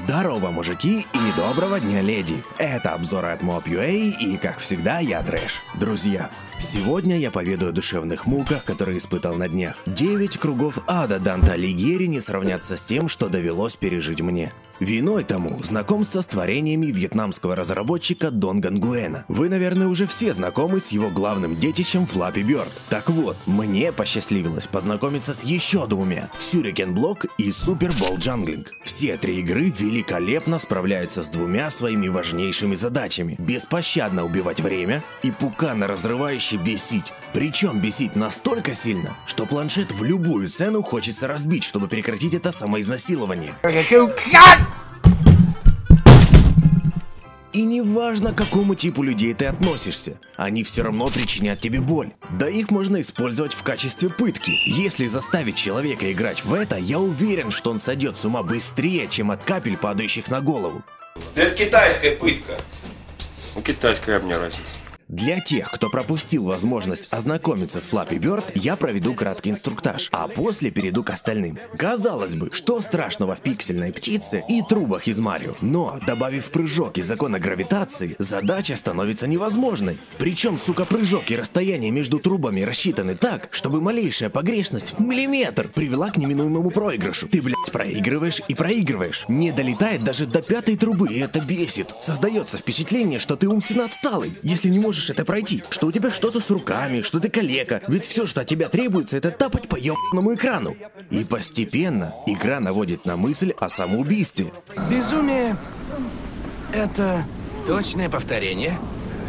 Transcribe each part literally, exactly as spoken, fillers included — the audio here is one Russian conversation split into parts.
Здорово, мужики, и доброго дня, леди! Это обзоры от Mob.ua, и, как всегда, я Трэш. Друзья, сегодня я поведаю о душевных муках, которые испытал на днях. Девять кругов ада Данте Алигьери не сравнятся с тем, что довелось пережить мне. Виной тому знакомство с творениями вьетнамского разработчика Дон Гангуэна. Вы, наверное, уже все знакомы с его главным детищем Flappy Bird. Так вот, мне посчастливилось познакомиться с еще двумя – Shuriken Block и Super Ball Juggling. Все три игры великолепно справляются с двумя своими важнейшими задачами – беспощадно убивать время и пукано разрывающе бесить. Причем бесить настолько сильно, что планшет в любую цену хочется разбить, чтобы прекратить это самоизнасилование. И неважно, к какому типу людей ты относишься, они все равно причинят тебе боль. Да их можно использовать в качестве пытки. Если заставить человека играть в это, я уверен, что он сойдет с ума быстрее, чем от капель, падающих на голову. Это китайская пытка. Ну, китайская, мне разница. Для тех, кто пропустил возможность ознакомиться с Flappy Bird, я проведу краткий инструктаж, а после перейду к остальным. Казалось бы, что страшного в пиксельной птице и трубах из Марио, но, добавив прыжок и закона гравитации, задача становится невозможной. Причем, сука, прыжок и расстояние между трубами рассчитаны так, чтобы малейшая погрешность в миллиметр привела к неминуемому проигрышу. Ты, блядь, проигрываешь и проигрываешь. Не долетает даже до пятой трубы, и это бесит. Создается впечатление, что ты умственно отсталый, если не можешь это пройти, что у тебя что-то с руками, что ты калека, ведь все, что от тебя требуется, это тапать по ебаному экрану. И постепенно игра наводит на мысль о самоубийстве. Безумие — это точное повторение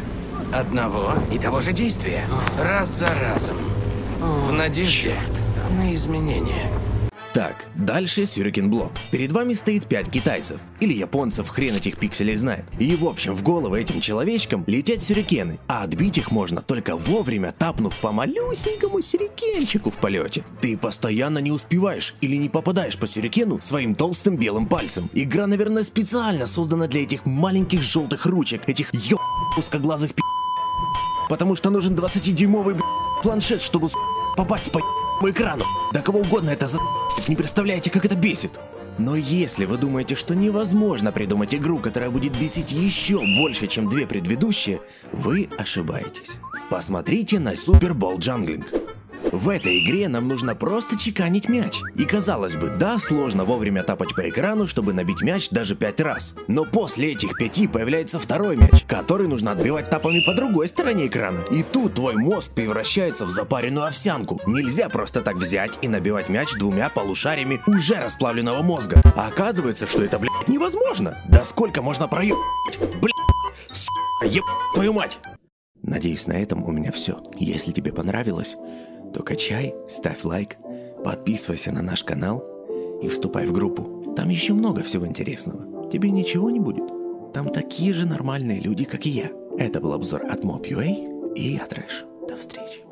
одного и того же действия, раз за разом, в надежде на изменения. Так, дальше Shuriken Block. Перед вами стоит пять китайцев, или японцев, хрен этих пикселей знает. И в общем в головы этим человечкам летят сюрикены, а отбить их можно только вовремя, тапнув по малюсенькому сюрикенчику в полете. Ты постоянно не успеваешь или не попадаешь по сюрикену своим толстым белым пальцем. Игра, наверное, специально создана для этих маленьких желтых ручек, этих ё... узкоглазых пи***. Потому что нужен двадцатидюймовый б***, планшет, чтобы попасть по экрану. Да кого угодно это за... Не представляете, как это бесит. Но если вы думаете, что невозможно придумать игру, которая будет бесить еще больше, чем две предыдущие, вы ошибаетесь. Посмотрите на Super Ball Juggling. В этой игре нам нужно просто чеканить мяч. И казалось бы, да, сложно вовремя тапать по экрану, чтобы набить мяч даже пять раз. Но после этих пяти появляется второй мяч, который нужно отбивать тапами по другой стороне экрана. И тут твой мозг превращается в запаренную овсянку. Нельзя просто так взять и набивать мяч двумя полушариями уже расплавленного мозга. А оказывается, что это, блядь, невозможно. Да сколько можно проебать? Блядь, сука, еб... твою мать. Надеюсь, на этом у меня все. Если тебе понравилось, то качай, ставь лайк, подписывайся на наш канал и вступай в группу. Там еще много всего интересного. Тебе ничего не будет. Там такие же нормальные люди, как и я. Это был обзор от Mob.ua, и я Трэш. До встречи.